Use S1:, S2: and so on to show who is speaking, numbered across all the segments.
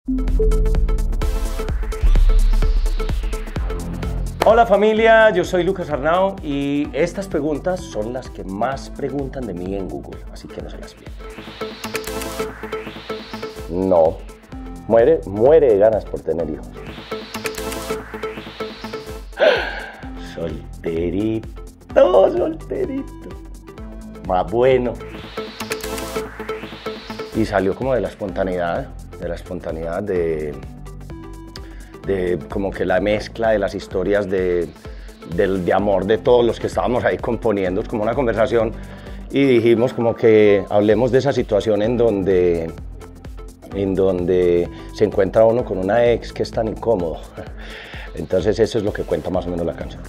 S1: Hola familia, yo soy Lucas Arnau y estas preguntas son las que más preguntan de mí en Google, así que no se las pierdan. No, muere de ganas por tener hijos. Solterito, más bueno. Y salió como de la espontaneidad de como que la mezcla de las historias de amor de todos los que estábamos ahí componiendo, como una conversación, y dijimos como que hablemos de esa situación en donde se encuentra uno con una ex que es tan incómodo. Entonces eso es lo que cuenta más o menos la canción.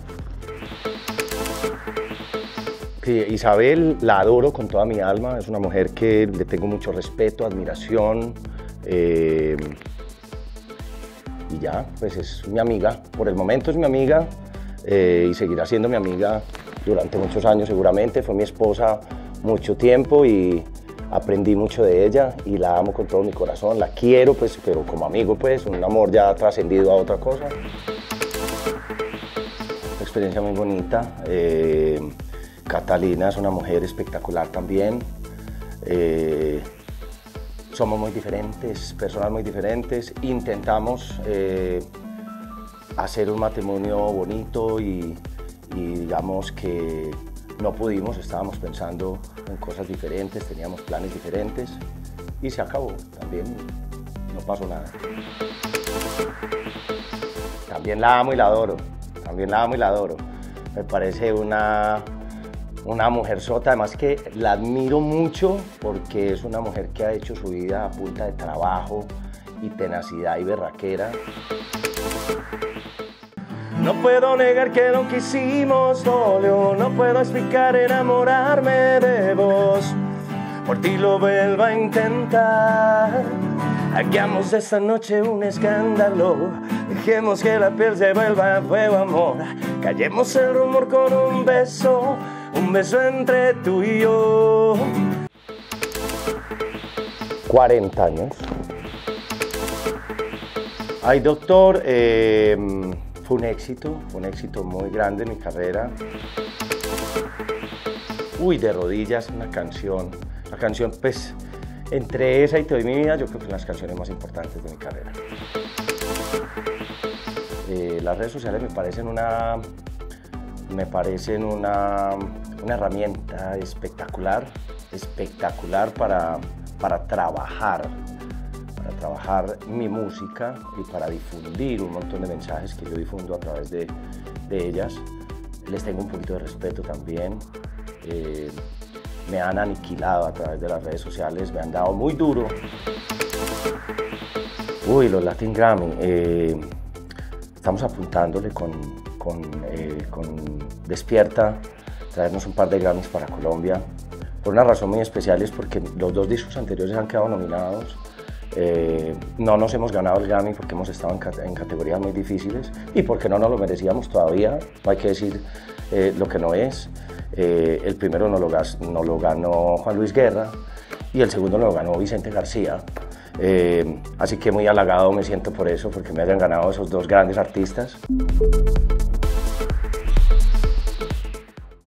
S1: Sí, Isabel la adoro con toda mi alma, es una mujer que le tengo mucho respeto, admiración, y ya, pues es mi amiga, por el momento es mi amiga, y seguirá siendo mi amiga durante muchos años seguramente. Fue mi esposa mucho tiempo y aprendí mucho de ella y la amo con todo mi corazón, la quiero pues, pero como amigo pues, un amor ya trascendido a otra cosa. Una experiencia muy bonita. Catalina es una mujer espectacular también. Somos muy diferentes, personas muy diferentes. Intentamos hacer un matrimonio bonito y digamos que no pudimos, estábamos pensando en cosas diferentes, teníamos planes diferentes y se acabó, también no pasó nada. También la amo y la adoro, Me parece una mujer sota, además que la admiro mucho porque es una mujer que ha hecho su vida a punta de trabajo y tenacidad y berraquera. No puedo negar que lo que hicimos dolió, no puedo explicar enamorarme de vos. Por ti lo vuelvo a intentar. Hagamos de esta noche un escándalo. Dejemos que la piel se vuelva a fuego, amor. Callemos el rumor con un beso entre tú y yo. 40 años. Ay, doctor, fue un éxito muy grande en mi carrera. Uy, de rodillas, una canción, pues, entre esa y Te doy mi vida, yo creo que son las canciones más importantes de mi carrera. Las redes sociales me parecen una herramienta espectacular para trabajar mi música y para difundir un montón de mensajes que yo difundo a través de ellas. Les tengo un poquito de respeto también. Me han aniquilado a través de las redes sociales, me han dado muy duro. Uy, los Latin Grammy. Estamos apuntándole con Despierta, traernos un par de Grammys para Colombia. Por una razón muy especial, es porque los dos discos anteriores han quedado nominados. No nos hemos ganado el Grammy porque hemos estado en categorías muy difíciles y porque no nos lo merecíamos todavía, no hay que decir lo que no es. El primero no lo ganó Juan Luis Guerra y el segundo lo ganó Vicente García. Así que muy halagado me siento por eso, porque me hayan ganado esos dos grandes artistas.